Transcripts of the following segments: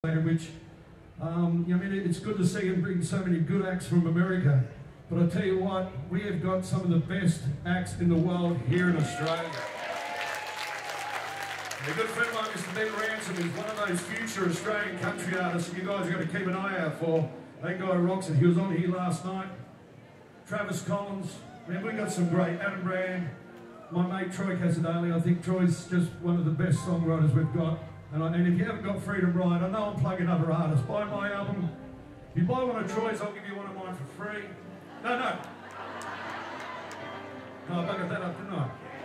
which, I mean, it's good to see him bring so many good acts from America. But I tell you what, we have got some of the best acts in the world here in Australia. A good friend of mine, Mr. Ben Ransom, is one of those future Australian country artists that you guys are going to keep an eye out for. That guy rocks it. He was on here last night. Travis Collins. Man, we got some great. Adam Brand. My mate Troy Casadali. I think Troy's just one of the best songwriters we've got. And if you haven't got Freedom Ride, I know I'm plugging other artists. Buy my album. If you buy one of Troy's, I'll give you one of mine for free. No, I buggered that up, didn't I?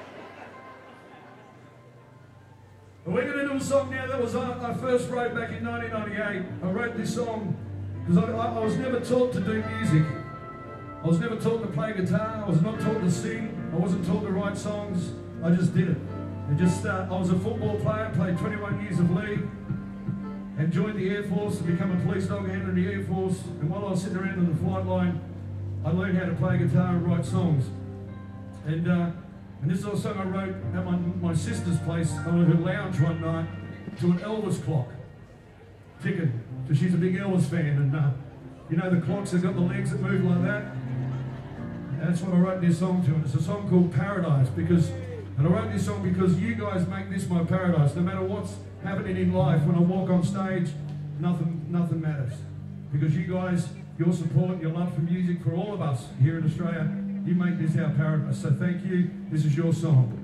But we're going to do a song now that was I first wrote back in 1998. I wrote this song because I was never taught to do music. I was never taught to play guitar. I was not taught to sing. I wasn't taught to write songs. I just did it. I was a football player, played 21 years of league, and joined the Air Force to become a police dog handler in the Air Force. And while I was sitting around on the flight line, I learned how to play guitar and write songs. And this is a song I wrote at my sister's place on her lounge one night to an Elvis clock ticking. So she's a big Elvis fan, and you know the clocks that got the legs that move like that? That's what I wrote this song to, and it's a song called Paradise. And I wrote this song because you guys make this my paradise. No matter what's happening in life, when I walk on stage, nothing matters. Because you guys, your support, your love for music, for all of us here in Australia, you make this our paradise. So thank you. This is your song.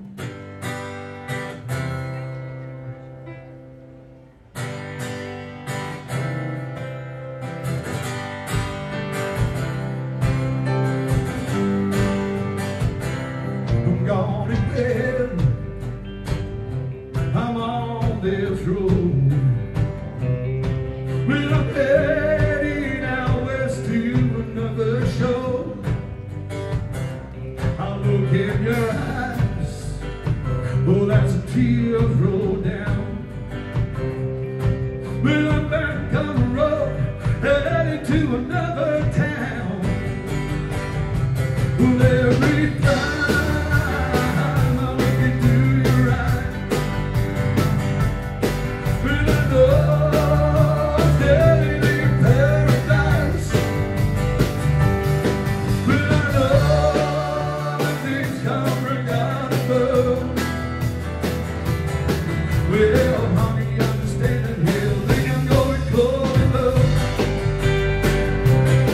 I'm gone to bed. I'm on this road. Well, I'm heading out west to another show. I look in your eyes, oh, that's a tear roll down. Well, I'm back on the road, headed to another town. Well, every time I look into your eyes, well, I know I'm headed in paradise. Well, I know well, honey, understand it here. Think I'm going cold in love.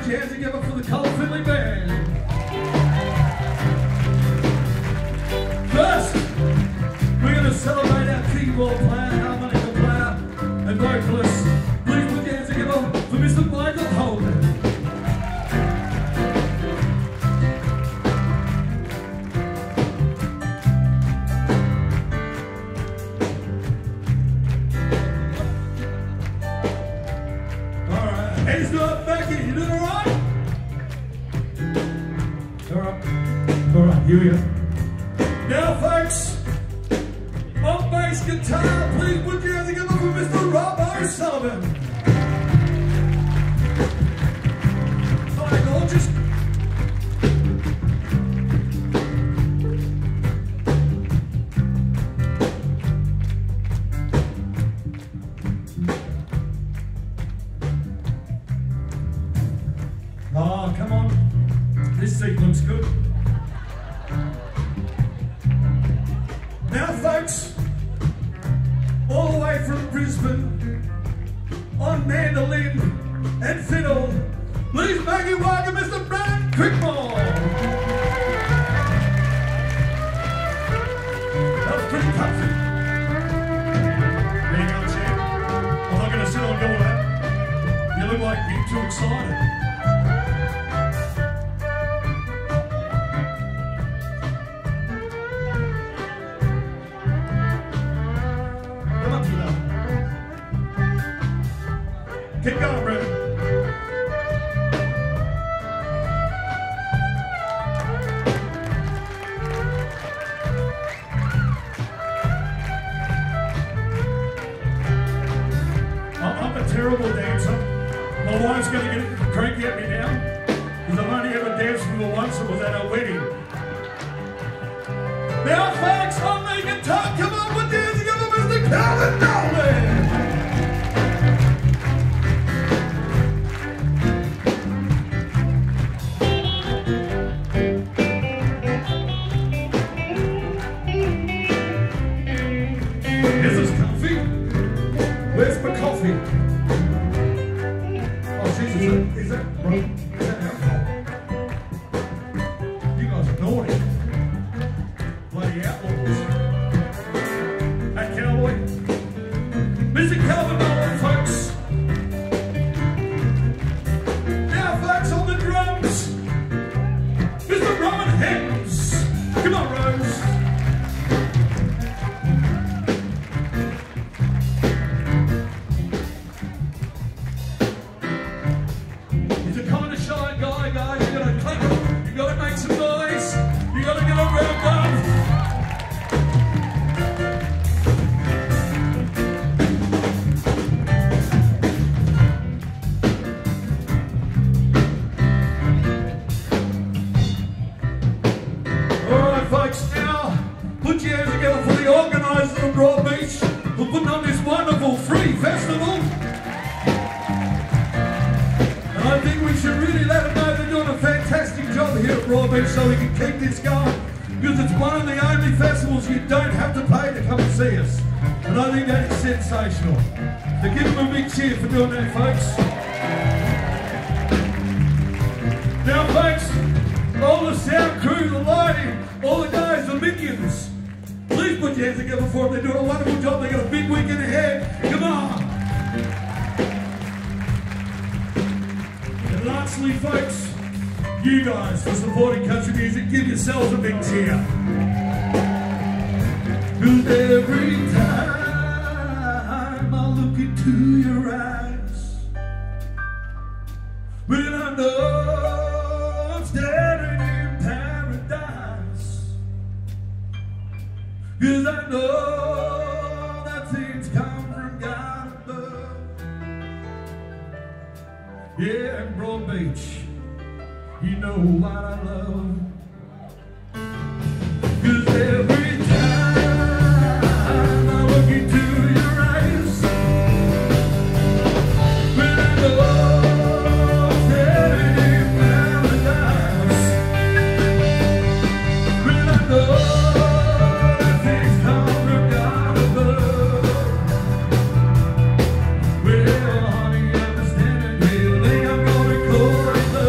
your hands together for the Col Finley band. First, we're going to celebrate our keyboard player, harmonica player, and vocalist. Please put your hands together for Mr. Michael Holden. Hands up, Becky, you doing all right? All right, here we go. Now, folks, on bass guitar, please put your hands together for Mr. Rob O'Sullivan. Hi, gorgeous. Oh, come on. This seat looks good. Now, folks, all the way from Brisbane, on mandolin and fiddle, please make it welcome Mr. Brad Crickmore. That was pretty comfy. There you go, champ. I'm not going to sit on your lap. You look like you're too excited. Keep going, Brett. I'm a terrible dancer. My wife's going to get cranky at me now because I've only ever danced with her once. It was at our wedding. Now, folks, on the guitar, come on, we're dancing together, Mr. Calvin Nolan. This is comfy. Where's my coffee? Oh, Jesus, is that bro? Is that alcohol? You guys are naughty. Bloody outlaws. Hey, cowboy. Mr. Calvin Nolan, folks. Now, folks, on the drums, Mr. Roman Hems. Come on, Rose. He's a kind of shy guy, guys. You gotta clap him, you gotta make some noise, you gotta get him round up. Alright, folks, now put your hands together for the organisers of Broad Beach for putting on this wonderful free festival. And I think we should really let them know they're doing a fantastic job here at Broad Beach so we can keep this going, because it's one of the only festivals you don't have to pay to come and see us. And I think that is sensational. So give them a big cheer for doing that, folks. Now, folks, all the sound crew, the lighting, all the guys, the minions, please put your hands together for them. They're doing a wonderful job. They've got a big weekend ahead. Come on. And lastly, folks, you guys for supporting country music, give yourselves a big cheer. Cause every time I look into your eyes, when I know I'm standing in paradise, cause I know that things come from God above. Yeah, in Broad Beach, you know what I love. Cause every time I look into your eyes, when I know I'm standing in paradise, when I know that things come from God above. Well, honey, understand it, you think I'm gonna call it love.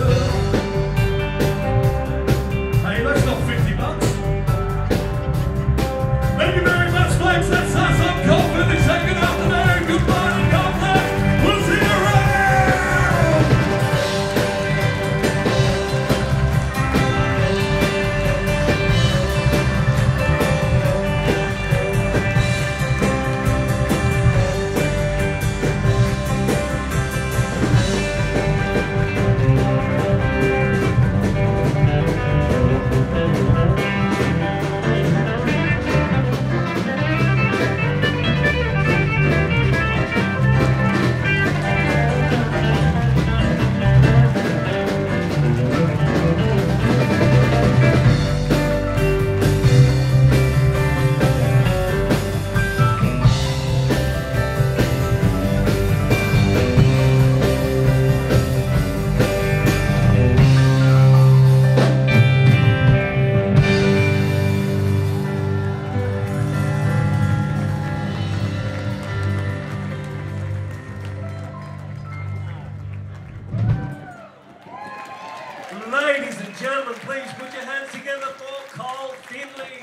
Ladies and gentlemen, please put your hands together for Col Finley.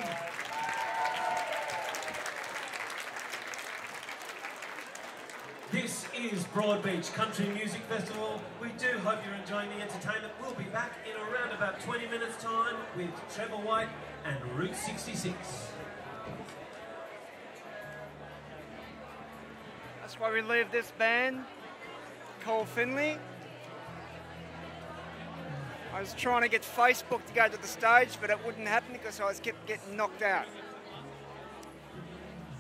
This is Broadbeach Country Music Festival. We do hope you're enjoying the entertainment. We'll be back in around about 20 minutes' time with Trevor White and Route 66. That's why we leave this band, Col Finley. I was trying to get Facebook to go to the stage, but it wouldn't happen because I kept getting knocked out.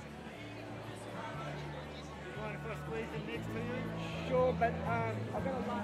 You want to squeeze in next to you? Sure, but I've got a